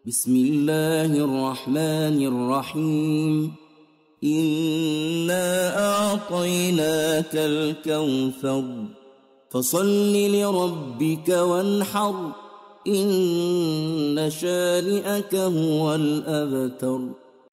بسم الله الرحمن الرحيم إنا أعطيناك الكوثر فصل لربك وانحر إن شانئك هو الأبتر.